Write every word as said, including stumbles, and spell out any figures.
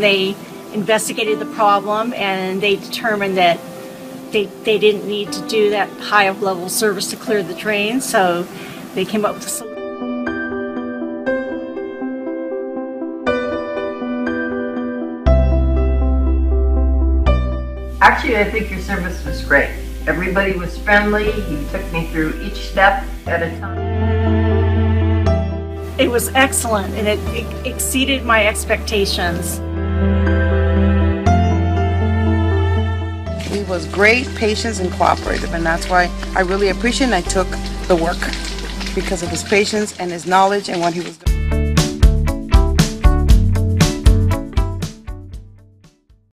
they investigated the problem, and they determined that they, they didn't need to do that high of level service to clear the drain, so they came up with a solution. Actually, I think your service was great. Everybody was friendly. You took me through each step at a time. It was excellent, and it, it exceeded my expectations. He was great, patient, and cooperative, and that's why I really appreciate it, and I took the work because of his patience and his knowledge and what he was doing.